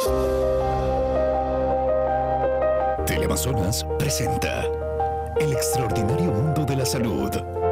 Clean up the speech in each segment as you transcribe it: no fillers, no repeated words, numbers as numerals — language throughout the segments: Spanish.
Teleamazonas presenta El extraordinario mundo de la salud.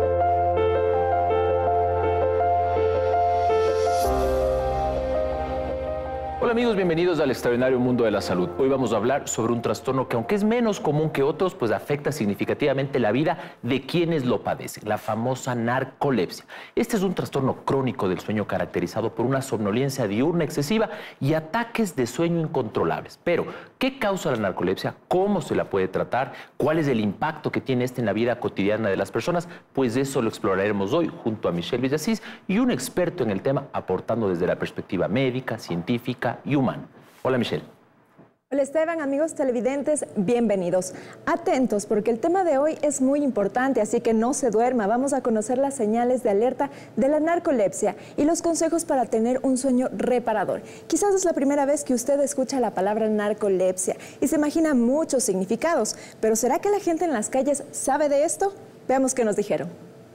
Hola amigos, bienvenidos al extraordinario mundo de la salud. Hoy vamos a hablar sobre un trastorno que, aunque es menos común que otros, pues afecta significativamente la vida de quienes lo padecen, la famosa narcolepsia. Este es un trastorno crónico del sueño caracterizado por una somnolencia diurna excesiva y ataques de sueño incontrolables. Pero, ¿qué causa la narcolepsia? ¿Cómo se la puede tratar? ¿Cuál es el impacto que tiene en la vida cotidiana de las personas? Pues eso lo exploraremos hoy junto a Michelle Villasís y un experto en el tema, aportando desde la perspectiva médica, científica y humano. Hola, Michelle. Hola, Esteban, amigos televidentes, bienvenidos. Atentos, porque el tema de hoy es muy importante, así que no se duerma. Vamos a conocer las señales de alerta de la narcolepsia y los consejos para tener un sueño reparador. Quizás es la primera vez que usted escucha la palabra narcolepsia y se imagina muchos significados, pero ¿será que la gente en las calles sabe de esto? Veamos qué nos dijeron.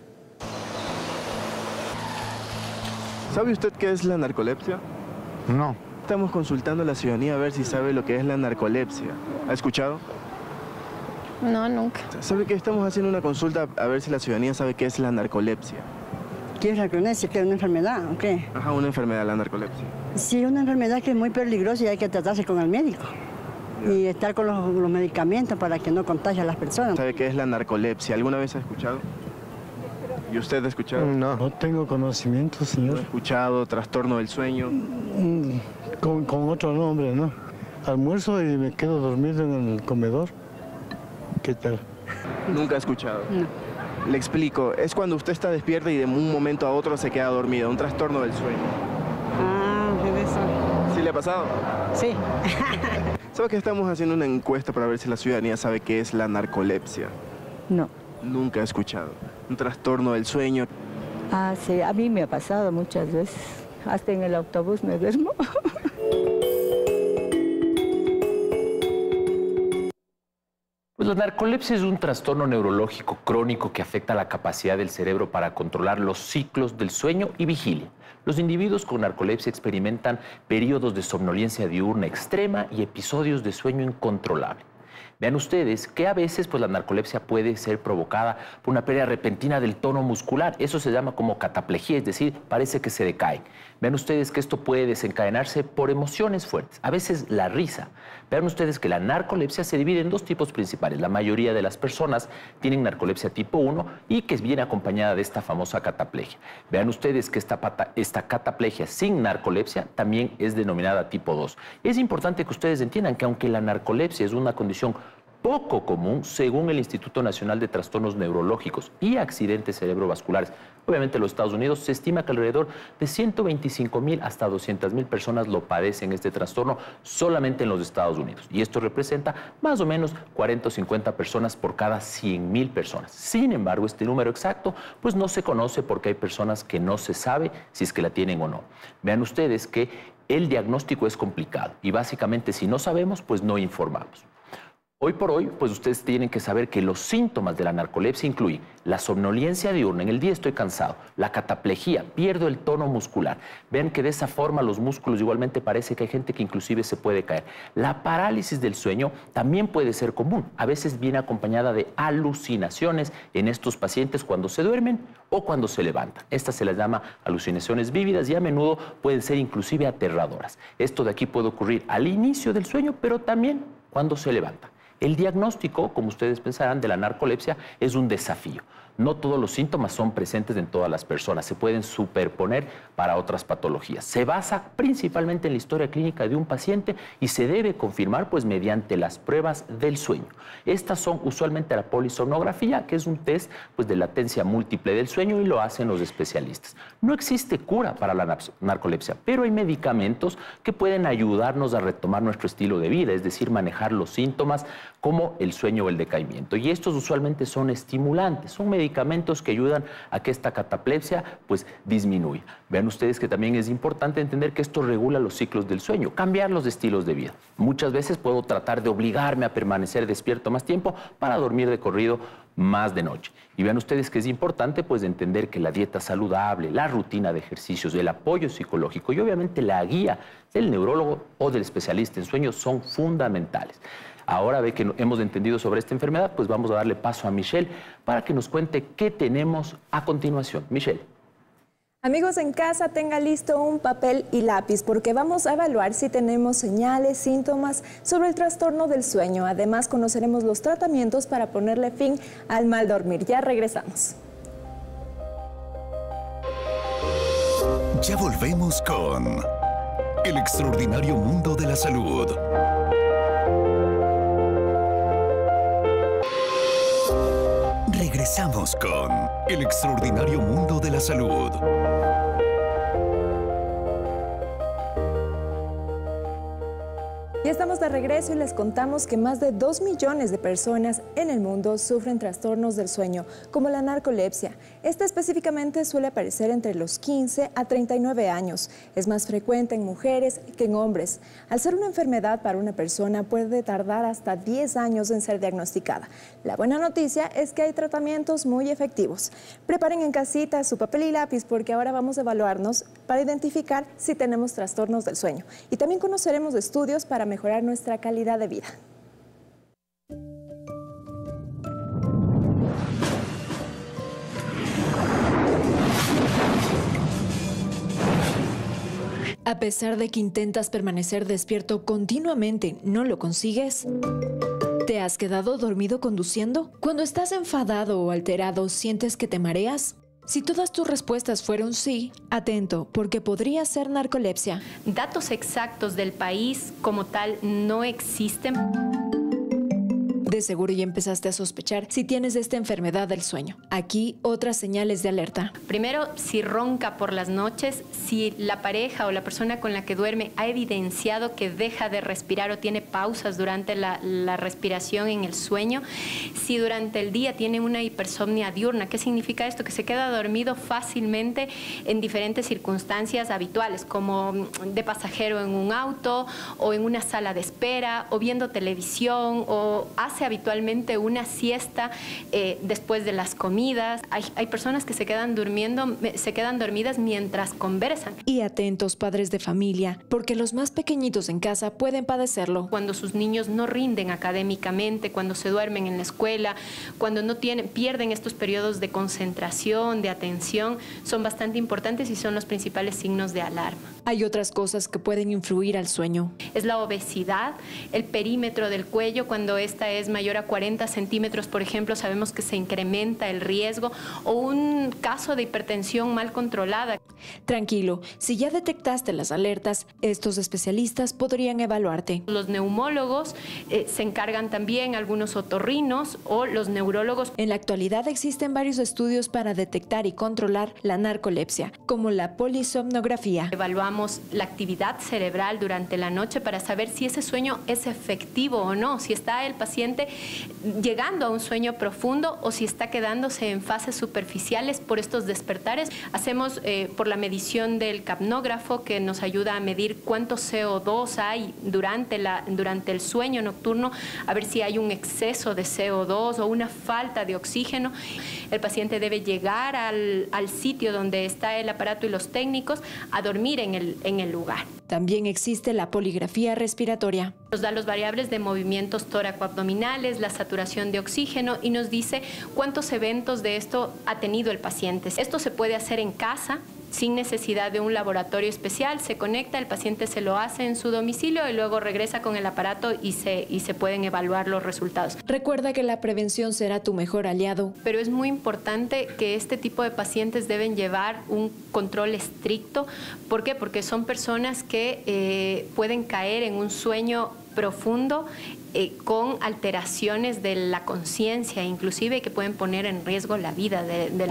¿Sabe usted qué es la narcolepsia? No. Estamos consultando a la ciudadanía a ver si sabe lo que es la narcolepsia. ¿Ha escuchado? No, nunca. ¿Sabe que estamos haciendo una consulta a ver si la ciudadanía sabe qué es la narcolepsia? ¿Qué es la narcolepsia? ¿Qué es una enfermedad o qué? Ajá, una enfermedad, la narcolepsia. Sí, una enfermedad que es muy peligrosa y hay que tratarse con el médico. Y estar con los medicamentos para que no contagie a las personas. ¿Sabe qué es la narcolepsia? ¿Alguna vez ha escuchado? ¿Y usted ha escuchado? No, no tengo conocimiento, ¿No señor. ha escuchado? ¿Trastorno del sueño? Con otro nombre, ¿no? Almuerzo y me quedo dormido en el comedor. ¿Qué tal? ¿Nunca ha escuchado? No. Le explico. Es cuando usted está despierta y de un momento a otro se queda dormida. Un trastorno del sueño. Ah, es eso. ¿Sí le ha pasado? Sí. ¿Sabe que estamos haciendo una encuesta para ver si la ciudadanía sabe qué es la narcolepsia? No. Nunca he escuchado. Un trastorno del sueño. Ah, sí, a mí me ha pasado muchas veces. Hasta en el autobús me duermo. Pues la narcolepsia es un trastorno neurológico crónico que afecta la capacidad del cerebro para controlar los ciclos del sueño y vigilia. Los individuos con narcolepsia experimentan periodos de somnolencia diurna extrema y episodios de sueño incontrolable. Vean ustedes que a veces pues, la narcolepsia puede ser provocada por una pérdida repentina del tono muscular. Eso se llama como cataplejía, es decir, parece que se decae. Vean ustedes que esto puede desencadenarse por emociones fuertes, a veces la risa. Vean ustedes que la narcolepsia se divide en dos tipos principales. La mayoría de las personas tienen narcolepsia tipo 1 y que viene acompañada de esta famosa cataplejia. Vean ustedes que esta cataplejia sin narcolepsia también es denominada tipo 2. Es importante que ustedes entiendan que aunque la narcolepsia es una condición poco común, según el Instituto Nacional de Trastornos Neurológicos y Accidentes Cerebrovasculares, obviamente en los Estados Unidos, se estima que alrededor de 125,000 hasta 200,000 personas lo padecen este trastorno solamente en los Estados Unidos. Y esto representa más o menos 40 o 50 personas por cada 100,000 personas. Sin embargo, este número exacto pues no se conoce porque hay personas que no se sabe si es que la tienen o no. Vean ustedes que el diagnóstico es complicado y básicamente si no sabemos, pues no informamos. Hoy por hoy, pues ustedes tienen que saber que los síntomas de la narcolepsia incluyen la somnolencia diurna, en el día estoy cansado, la cataplejía, pierdo el tono muscular. Vean que de esa forma los músculos igualmente parece que hay gente que inclusive se puede caer. La parálisis del sueño también puede ser común, a veces viene acompañada de alucinaciones en estos pacientes cuando se duermen o cuando se levantan. Estas se las llama alucinaciones vívidas y a menudo pueden ser inclusive aterradoras. Esto de aquí puede ocurrir al inicio del sueño, pero también cuando se levanta. El diagnóstico, como ustedes pensarán, de la narcolepsia es un desafío. No todos los síntomas son presentes en todas las personas, se pueden superponer para otras patologías. Se basa principalmente en la historia clínica de un paciente y se debe confirmar pues, mediante las pruebas del sueño. Estas son usualmente la polisomnografía, que es un test pues, de latencia múltiple del sueño y lo hacen los especialistas. No existe cura para la narcolepsia, pero hay medicamentos que pueden ayudarnos a retomar nuestro estilo de vida, es decir, manejar los síntomas como el sueño o el decaimiento. Y estos usualmente son estimulantes, son medicamentos que ayudan a que esta cataplepsia pues disminuya. Vean ustedes que también es importante entender que esto regula los ciclos del sueño, cambiar los estilos de vida. Muchas veces puedo tratar de obligarme a permanecer despierto más tiempo para dormir de corrido más de noche. Y vean ustedes que es importante pues entender que la dieta saludable, la rutina de ejercicios, el apoyo psicológico y obviamente la guía del neurólogo o del especialista en sueño son fundamentales. Ahora ve que hemos entendido sobre esta enfermedad, pues vamos a darle paso a Michelle para que nos cuente qué tenemos a continuación. Michelle. Amigos en casa, tenga listo un papel y lápiz porque vamos a evaluar si tenemos señales, síntomas sobre el trastorno del sueño. Además, conoceremos los tratamientos para ponerle fin al mal dormir. Ya regresamos. Ya volvemos con El extraordinario mundo de la salud. Regresamos con El extraordinario mundo de la salud. Ya estamos de regreso y les contamos que más de 2 millones de personas en el mundo sufren trastornos del sueño, como la narcolepsia. Esta específicamente suele aparecer entre los 15 a 39 años. Es más frecuente en mujeres que en hombres. Al ser una enfermedad para una persona, puede tardar hasta 10 años en ser diagnosticada. La buena noticia es que hay tratamientos muy efectivos. Preparen en casita su papel y lápiz porque ahora vamos a evaluarnos para identificar si tenemos trastornos del sueño. Y también conoceremos estudios para mejorar nuestra calidad de vida. A pesar de que intentas permanecer despierto continuamente, ¿no lo consigues? ¿Te has quedado dormido conduciendo? Cuando estás enfadado o alterado, ¿sientes que te mareas? Si todas tus respuestas fueron sí, atento, porque podría ser narcolepsia. Datos exactos del país como tal no existen. De seguro ya empezaste a sospechar si tienes esta enfermedad del sueño. Aquí otras señales de alerta. Primero, si ronca por las noches, si la pareja o la persona con la que duerme ha evidenciado que deja de respirar o tiene pausas durante la respiración en el sueño, si durante el día tiene una hipersomnia diurna. ¿Qué significa esto? Que se queda dormido fácilmente en diferentes circunstancias habituales, como de pasajero en un auto o en una sala de espera o viendo televisión o hace habitualmente una siesta después de las comidas. Hay personas que se quedan dormidas mientras conversan. Y atentos, padres de familia, porque los más pequeñitos en casa pueden padecerlo. Cuando sus niños no rinden académicamente, cuando se duermen en la escuela, cuando pierden estos periodos de concentración, de atención, son bastante importantes y son los principales signos de alarma. Hay otras cosas que pueden influir al sueño. Es la obesidad, el perímetro del cuello, cuando esta es mayor a 40 centímetros, por ejemplo, sabemos que se incrementa el riesgo, o un caso de hipertensión mal controlada. Tranquilo, si ya detectaste las alertas, estos especialistas podrían evaluarte. Los neumólogos se encargan también, algunos otorrinos o los neurólogos. En la actualidad existen varios estudios para detectar y controlar la narcolepsia, como la polisomnografía. Evaluamos la actividad cerebral durante la noche para saber si ese sueño es efectivo o no, si está el paciente llegando a un sueño profundo o si está quedándose en fases superficiales por estos despertares. Hacemos por la medición del capnógrafo, que nos ayuda a medir cuánto CO2 hay durante el sueño nocturno, a ver si hay un exceso de CO2 o una falta de oxígeno. El paciente debe llegar al sitio donde está el aparato y los técnicos a dormir en el lugar. También existe la poligrafía respiratoria. Nos da los variables de movimientos tóraco-abdominales, la saturación de oxígeno y nos dice cuántos eventos de esto ha tenido el paciente. Esto se puede hacer en casa, sin necesidad de un laboratorio especial. Se conecta, el paciente se lo hace en su domicilio y luego regresa con el aparato y se pueden evaluar los resultados. Recuerda que la prevención será tu mejor aliado. Pero es muy importante que este tipo de pacientes deben llevar un control estricto. ¿Por qué? Porque son personas que pueden caer en un sueño profundo con alteraciones de la conciencia, inclusive que pueden poner en riesgo la vida del...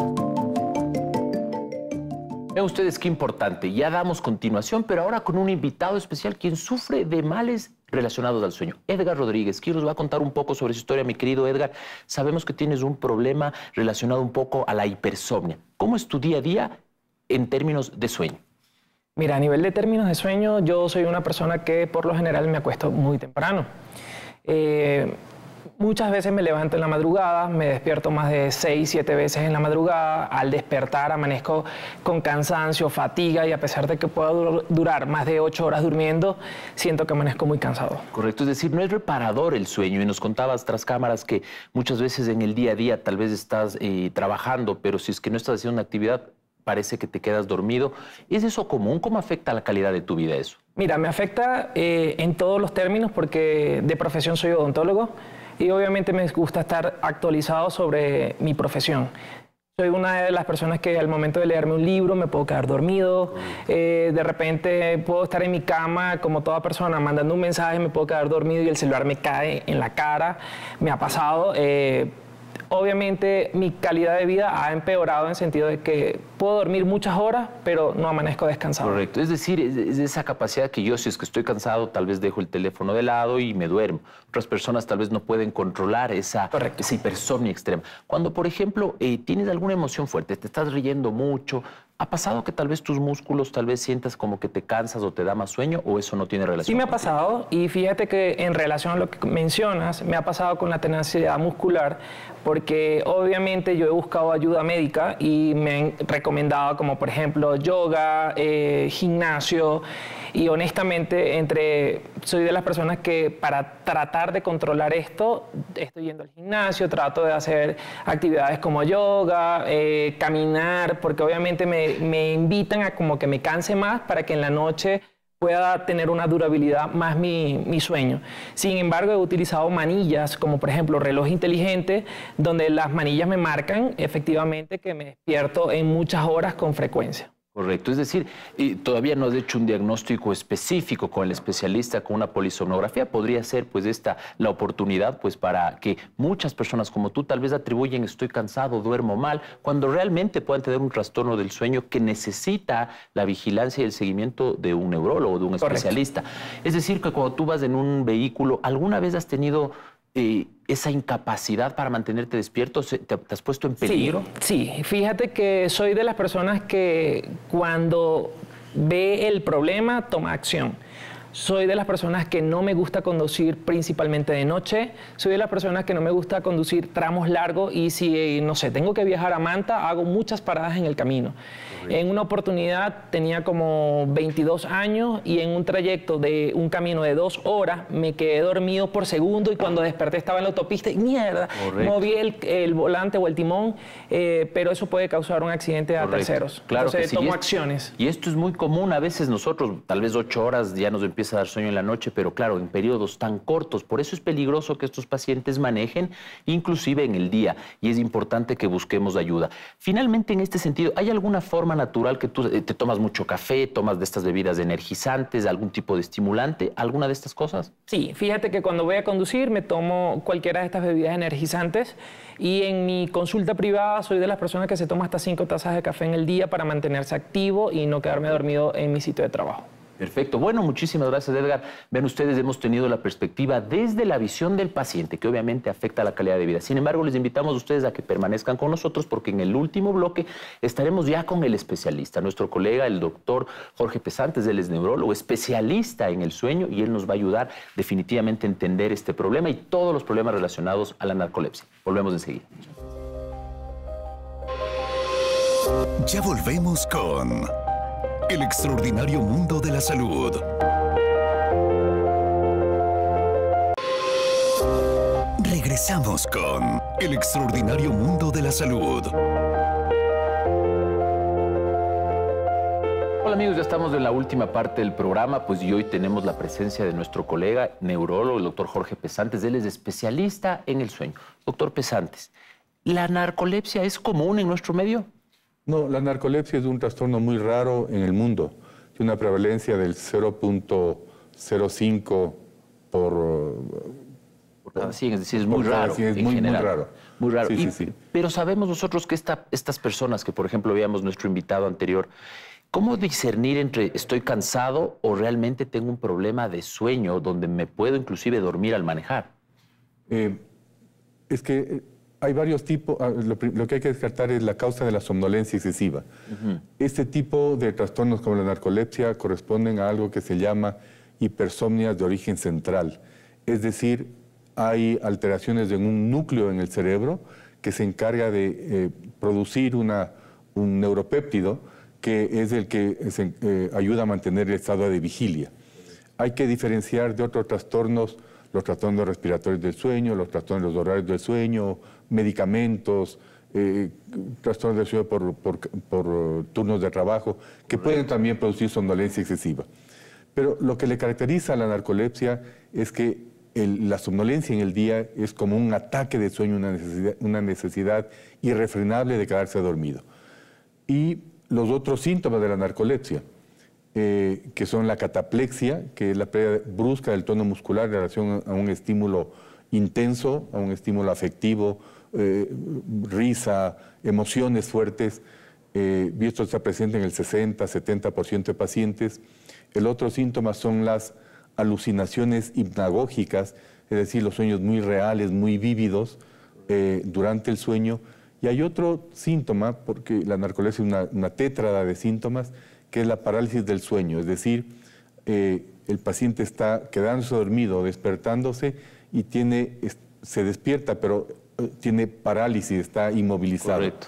Vean ustedes qué importante. Ya damos continuación, pero ahora con un invitado especial quien sufre de males relacionados al sueño. Edgar Rodríguez, quien nos va a contar un poco sobre su historia. Mi querido Edgar, sabemos que tienes un problema relacionado un poco a la hipersomnia. ¿Cómo es tu día a día en términos de sueño? Mira, a nivel de términos de sueño, yo soy una persona que por lo general me acuesto muy temprano. muchas veces me levanto en la madrugada, me despierto más de 6, 7 veces en la madrugada. Al despertar amanezco con cansancio, fatiga y a pesar de que puedo durar más de 8 horas durmiendo, siento que amanezco muy cansado. Correcto, es decir, no es reparador el sueño. Y nos contabas tras cámaras que muchas veces en el día a día tal vez estás trabajando, pero si es que no estás haciendo una actividad, parece que te quedas dormido. ¿Es eso común? ¿Cómo afecta la calidad de tu vida eso? Mira, me afecta en todos los términos porque de profesión soy odontólogo y obviamente me gusta estar actualizado sobre mi profesión. Soy una de las personas que al momento de leerme un libro me puedo quedar dormido, de repente puedo estar en mi cama como toda persona mandando un mensaje, me puedo quedar dormido y el celular me cae en la cara, me ha pasado. Obviamente mi calidad de vida ha empeorado en el sentido de que puedo dormir muchas horas, pero no amanezco descansado. Correcto, es decir, es esa capacidad que yo, si es que estoy cansado, tal vez dejo el teléfono de lado y me duermo. Otras personas tal vez no pueden controlar esa hipersomnia extrema. Cuando, por ejemplo, tienes alguna emoción fuerte, te estás riendo mucho, ¿ha pasado que tal vez tus músculos tal vez sientas como que te cansas o te da más sueño o eso no tiene relación? Sí me ha pasado y fíjate que en relación a lo que mencionas, me ha pasado con la tenacidad muscular porque obviamente yo he buscado ayuda médica y me han recomendado como por ejemplo yoga, gimnasio y honestamente soy de las personas que para tratar de controlar esto estoy yendo al gimnasio, trato de hacer actividades como yoga, caminar, porque obviamente me invitan a como que me canse más para que en la noche pueda tener una durabilidad más mi sueño. Sin embargo, he utilizado manillas, como por ejemplo reloj inteligente, donde las manillas me marcan efectivamente que me despierto en muchas horas con frecuencia. Correcto, es decir, todavía no has hecho un diagnóstico específico con el especialista, con una polisomnografía. Podría ser pues la oportunidad pues para que muchas personas como tú tal vez atribuyen estoy cansado, duermo mal, cuando realmente puedan tener un trastorno del sueño que necesita la vigilancia y el seguimiento de un neurólogo, de un especialista. Es decir, que cuando tú vas en un vehículo, ¿alguna vez has tenido esa incapacidad para mantenerte despierto? ¿Te has puesto en peligro? Sí, fíjate que soy de las personas que cuando ve el problema toma acción. Soy de las personas que no me gusta conducir principalmente de noche. Soy de las personas que no me gusta conducir tramos largos y si, no sé, tengo que viajar a Manta, hago muchas paradas en el camino. En una oportunidad tenía como 22 años y en un trayecto de un camino de 2 horas me quedé dormido por segundo y cuando desperté estaba en la autopista y ¡mierda! Moví el volante o el timón, pero eso puede causar un accidente a terceros. Claro. Entonces que sí. tomo acciones. Y esto es muy común. A veces nosotros, tal vez 8 horas ya nos empieza a dar sueño en la noche, pero claro, en periodos tan cortos. Por eso es peligroso que estos pacientes manejen, inclusive en el día, y es importante que busquemos ayuda. Finalmente, en este sentido, ¿hay alguna forma natural que tú te tomas mucho café, tomas de estas bebidas energizantes, algún tipo de estimulante, alguna de estas cosas? Sí, fíjate que cuando voy a conducir me tomo cualquiera de estas bebidas energizantes y en mi consulta privada soy de las personas que se toma hasta 5 tazas de café en el día para mantenerse activo y no quedarme dormido en mi sitio de trabajo. Perfecto. Bueno, muchísimas gracias, Edgar. Ven ustedes, hemos tenido la perspectiva desde la visión del paciente, que obviamente afecta la calidad de vida. Sin embargo, les invitamos a ustedes a que permanezcan con nosotros porque en el último bloque estaremos ya con el especialista, nuestro colega, el doctor Jorge Pesantes. Él es neurólogo, especialista en el sueño y él nos va a ayudar definitivamente a entender este problema y todos los problemas relacionados a la narcolepsia. Volvemos enseguida. Ya volvemos con El extraordinario mundo de la salud. Regresamos con El extraordinario mundo de la salud. Hola amigos, ya estamos en la última parte del programa, pues y hoy tenemos la presencia de nuestro colega neurólogo, el doctor Jorge Pesantes. Él es especialista en el sueño. Doctor Pesantes, ¿la narcolepsia es común en nuestro medio? No, la narcolepsia es un trastorno muy raro en el mundo. Tiene una prevalencia del 0.05 por cada 100, es decir, es muy raro. Es muy raro. Muy raro. Sí, sí. Pero sabemos nosotros que estas personas que, por ejemplo, veíamos nuestro invitado anterior, ¿cómo discernir entre estoy cansado o realmente tengo un problema de sueño donde me puedo inclusive dormir al manejar? Es que hay varios tipos. Lo que hay que descartar es la causa de la somnolencia excesiva. Este tipo de trastornos como la narcolepsia corresponden a algo que se llama hipersomnias de origen central. Es decir, hay alteraciones en un núcleo en el cerebro que se encarga de producir un neuropéptido que es el que ayuda a mantener el estado de vigilia. Hay que diferenciar de otros trastornos, los trastornos respiratorios del sueño, los trastornos horarios del sueño, medicamentos, trastornos del sueño por turnos de trabajo, que pueden también producir somnolencia excesiva. Pero lo que le caracteriza a la narcolepsia es que la somnolencia en el día es como un ataque de sueño, una necesidad irrefrenable de quedarse dormido. Y los otros síntomas de la narcolepsia, que son la cataplexia, que es la pérdida brusca del tono muscular en relación a un estímulo intenso, a un estímulo afectivo, risa, emociones fuertes, y esto está presente en el 60-70% de pacientes. El otro síntoma son las alucinaciones hipnagógicas, es decir, los sueños muy reales, muy vívidos durante el sueño. Y hay otro síntoma, porque la narcolepsia es una tétrada de síntomas, que es la parálisis del sueño, es decir, el paciente está quedándose dormido, despertándose y se despierta, pero tiene parálisis, está inmovilizado. Correcto.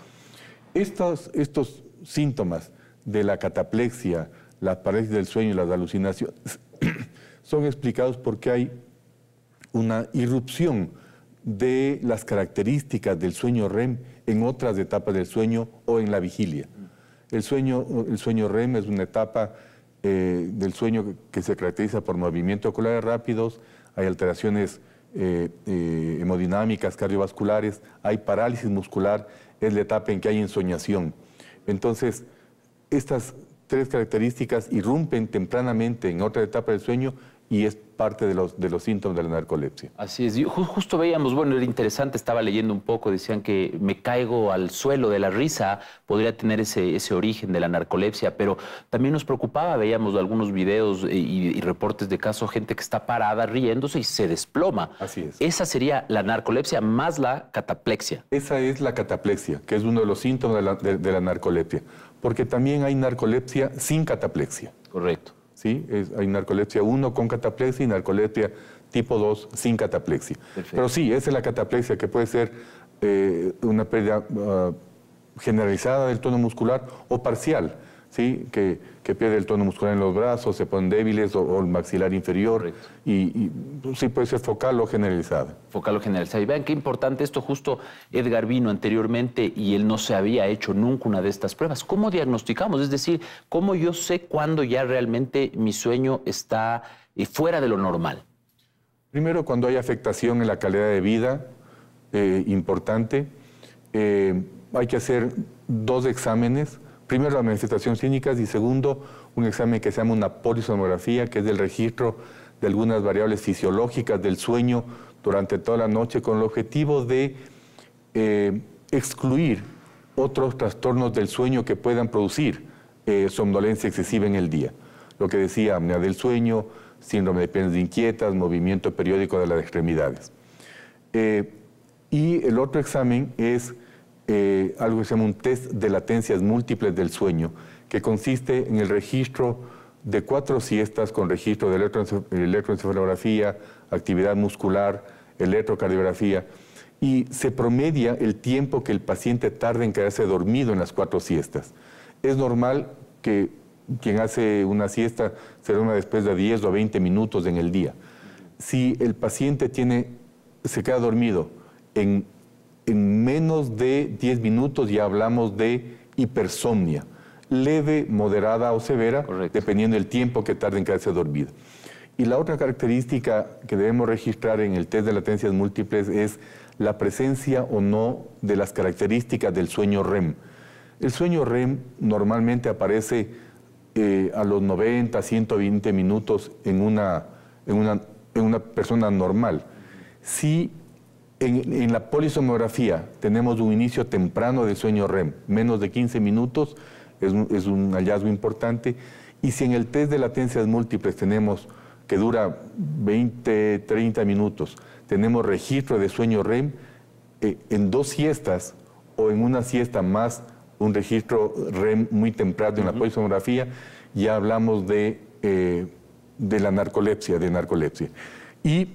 Estos síntomas de la cataplexia, la parálisis del sueño y las alucinaciones son explicados porque hay una irrupción de las características del sueño REM en otras etapas del sueño o en la vigilia. El sueño REM es una etapa del sueño que se caracteriza por movimientos oculares rápidos, hay alteraciones hemodinámicas, cardiovasculares, hay parálisis muscular, es la etapa en que hay ensoñación. Entonces, estas tres características irrumpen tempranamente en otra etapa del sueño y es parte de los síntomas de la narcolepsia. Así es. Justo veíamos, bueno, era interesante, estaba leyendo un poco, decían que me caigo al suelo de la risa, podría tener ese origen de la narcolepsia, pero también nos preocupaba, veíamos algunos videos y reportes de casos, gente que está parada riéndose y se desploma. Así es. Esa sería la narcolepsia más la cataplexia. Esa es la cataplexia, que es uno de los síntomas de la narcolepsia, porque también hay narcolepsia sin cataplexia. Correcto. ¿Sí? Hay narcolepsia 1 con cataplexia y narcolepsia tipo 2 sin cataplexia. Perfecto. Pero sí, esa es la cataplexia, que puede ser una pérdida generalizada del tono muscular o parcial, ¿sí? Que pierde el tono muscular en los brazos, se ponen débiles o el maxilar inferior. Y sí puede ser focal o generalizada. Focal o generalizada. Y vean qué importante esto, justo Edgar vino anteriormente y él no se había hecho nunca una de estas pruebas. ¿Cómo diagnosticamos? Es decir, ¿cómo yo sé cuándo ya realmente mi sueño está fuera de lo normal? Primero, cuando hay afectación en la calidad de vida importante, hay que hacer 2 exámenes. Primero, las manifestaciones clínicas y segundo, un examen que se llama una polisomnografía, que es el registro de algunas variables fisiológicas del sueño durante toda la noche con el objetivo de excluir otros trastornos del sueño que puedan producir somnolencia excesiva en el día. Lo que decía, apnea del sueño, síndrome de piernas inquietas, movimiento periódico de las extremidades. Y el otro examen es algo que se llama un test de latencias múltiples del sueño, que consiste en el registro de 4 siestas con registro de electroencefalografía, actividad muscular, electrocardiografía, y se promedia el tiempo que el paciente tarda en quedarse dormido en las 4 siestas. Es normal que quien hace una siesta se duerma después de 10 o 20 minutos en el día. Si el paciente se queda dormido en menos de 10 minutos, ya hablamos de hipersomnia, leve, moderada o severa, correcto, dependiendo del tiempo que tarde en quedarse dormido. Y la otra característica que debemos registrar en el test de latencias múltiples es la presencia o no de las características del sueño REM. El sueño REM normalmente aparece a los 90, 120 minutos en una persona normal. Si en la polisomnografía tenemos un inicio temprano del sueño REM, menos de 15 minutos, es un hallazgo importante. Y si en el test de latencias múltiples tenemos que dura 20, 30 minutos, tenemos registro de sueño REM, en 2 siestas o en una siesta más un registro REM muy temprano en la polisomnografía, ya hablamos de la narcolepsia, Y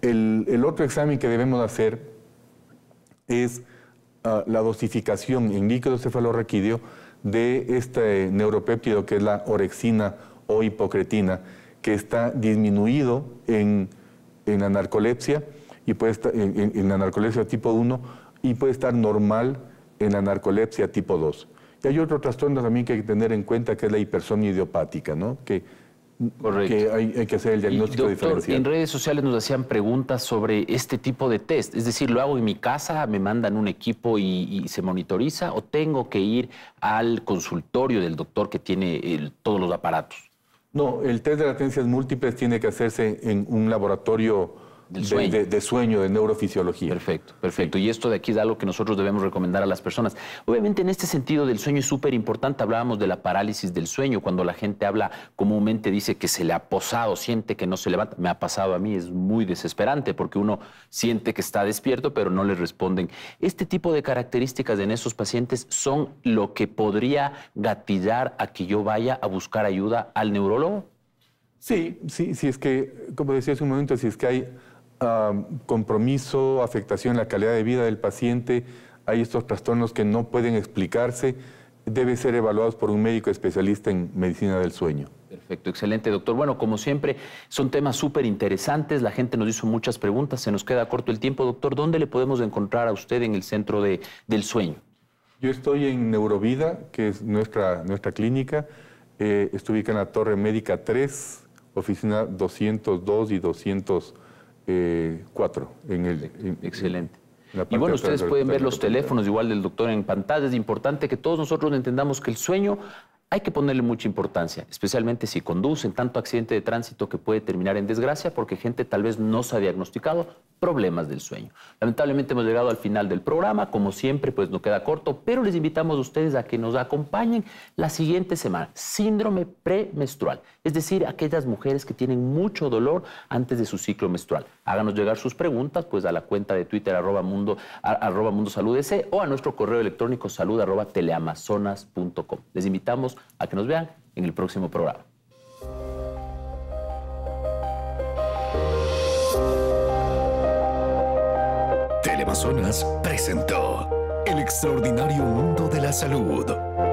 El otro examen que debemos hacer es la dosificación en líquido cefalorraquídeo de este neuropéptido que es la orexina o hipocretina, que está disminuido en la narcolepsia y puede estar en la narcolepsia tipo 1 y puede estar normal en la narcolepsia tipo 2. Y hay otro trastorno también que hay que tener en cuenta, que es la hipersomnia idiopática, ¿no? Que hay que hacer el diagnóstico diferencial. En redes sociales nos hacían preguntas sobre este tipo de test. Es decir, ¿lo hago en mi casa, me mandan un equipo y se monitoriza? ¿O tengo que ir al consultorio del doctor que tiene todos los aparatos? No, el test de latencias múltiples tiene que hacerse en un laboratorio de sueño, de neurofisiología. Perfecto, perfecto. Y esto de aquí es algo que nosotros debemos recomendar a las personas. Obviamente en este sentido del sueño es súper importante. Hablábamos de la parálisis del sueño. Cuando la gente habla comúnmente dice que se le ha posado, siente que no se levanta. Me ha pasado a mí, es muy desesperante porque uno siente que está despierto pero no le responden. Este tipo de características en esos pacientes son lo que podría gatillar a que yo vaya a buscar ayuda al neurólogo. Sí, si es que, como decía hace un momento, si es que hay compromiso, afectación en la calidad de vida del paciente, hay estos trastornos que no pueden explicarse, debe ser evaluados por un médico especialista en medicina del sueño. Perfecto, excelente, doctor. Bueno, como siempre, son temas súper interesantes. La gente nos hizo muchas preguntas, se nos queda corto el tiempo. Doctor, ¿dónde le podemos encontrar a usted en el centro del sueño? Yo estoy en Neurovida, que es nuestra clínica. Estoy ubicada en la Torre Médica 3, oficina 202 y 204. Excelente. Y bueno, ustedes pueden ver los teléfonos igual del doctor en pantalla. Es importante que todos nosotros entendamos que el sueño hay que ponerle mucha importancia, especialmente si conducen tanto accidente de tránsito que puede terminar en desgracia porque gente tal vez no se ha diagnosticado problemas del sueño. Lamentablemente hemos llegado al final del programa, como siempre pues nos queda corto, pero les invitamos a ustedes a que nos acompañen la siguiente semana. Síndrome premenstrual, es decir, aquellas mujeres que tienen mucho dolor antes de su ciclo menstrual. Háganos llegar sus preguntas pues a la cuenta de Twitter @mundosaludec o a nuestro correo electrónico salud@teleamazonas.com. Les invitamos a que nos vean en el próximo programa. Teleamazonas presentó El extraordinario mundo de la salud.